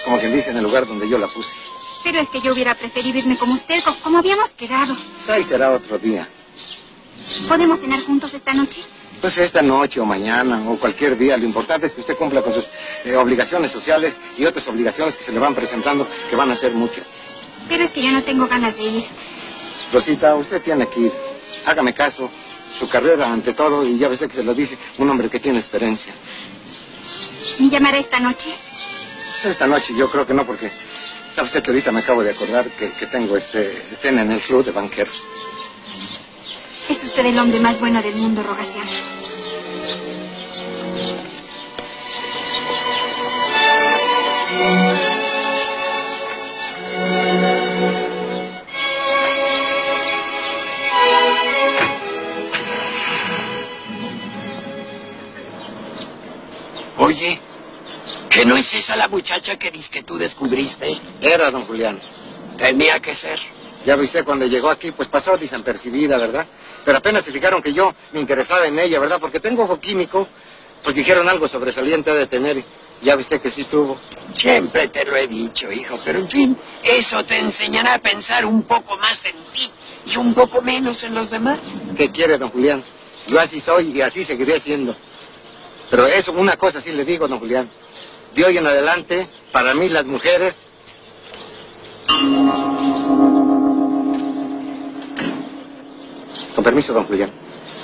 como quien dice, en el lugar donde yo la puse. Pero es que yo hubiera preferido irme con usted, como habíamos quedado. Ahí será otro día. ¿Podemos cenar juntos esta noche? Pues esta noche o mañana o cualquier día. Lo importante es que usted cumpla con sus obligaciones sociales y otras obligaciones que se le van presentando, que van a ser muchas. Pero es que yo no tengo ganas de ir. Rosita, usted tiene que ir. Hágame caso. Su carrera ante todo, y ya ves que se lo dice un hombre que tiene experiencia. ¿Me llamará esta noche? Pues esta noche yo creo que no, porque sabe usted que ahorita me acabo de acordar que tengo cena en el club de banqueros. Es usted el hombre más bueno del mundo, Rogaciano. Oye, ¿que no es esa la muchacha que dices que tú descubriste? Era, don Julián. Tenía que ser. Ya viste, cuando llegó aquí, pues pasó desapercibida, ¿verdad? Pero apenas se fijaron que yo me interesaba en ella, ¿verdad? Porque tengo ojo químico, pues dijeron algo sobresaliente de tener. Ya viste que sí tuvo. Siempre te lo he dicho, hijo, pero en fin, eso te enseñará a pensar un poco más en ti y un poco menos en los demás. ¿Qué quiere, don Julián? Yo así soy y así seguiré siendo. Pero eso, una cosa sí le digo, don Julián. De hoy en adelante, para mí las mujeres... Con permiso, don Julián.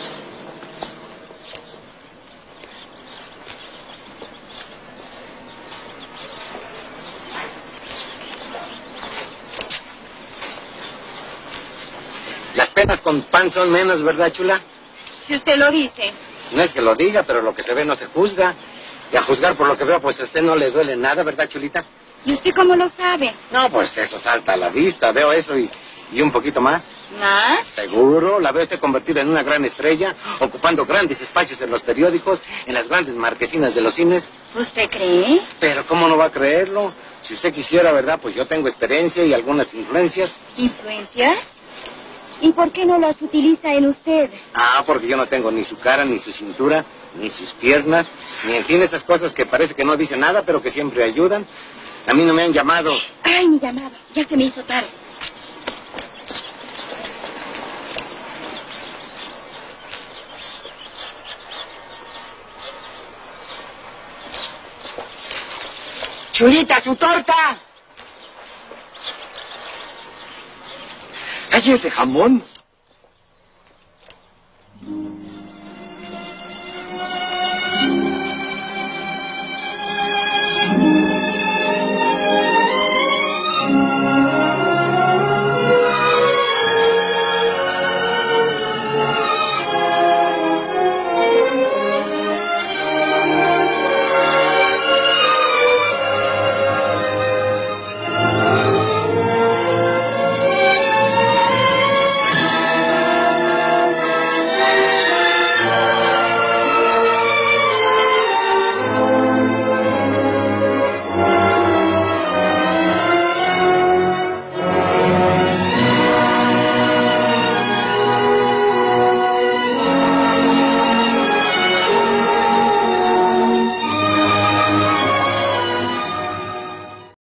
Las penas con pan son menos, ¿verdad, chula? Si usted lo dice. No es que lo diga, pero lo que se ve no se juzga. Y a juzgar por lo que veo, pues a usted no le duele nada, ¿verdad, chulita? ¿Y usted cómo lo sabe? No, pues eso salta a la vista. Veo eso y un poquito más. ¿Más? Seguro, la veo usted convertida en una gran estrella, ocupando grandes espacios en los periódicos, en las grandes marquesinas de los cines. ¿Usted cree? Pero ¿cómo no va a creerlo? Si usted quisiera, ¿verdad? Pues yo tengo experiencia y algunas influencias. ¿Influencias? ¿Y por qué no las utiliza en usted? Ah, porque yo no tengo ni su cara, ni su cintura, ni sus piernas, ni en fin esas cosas que parece que no dicen nada, pero que siempre ayudan. A mí no me han llamado. Ay, mi llamado. Ya se me hizo tarde. ¡Chulita, su torta! ¡Ay, ese jamón!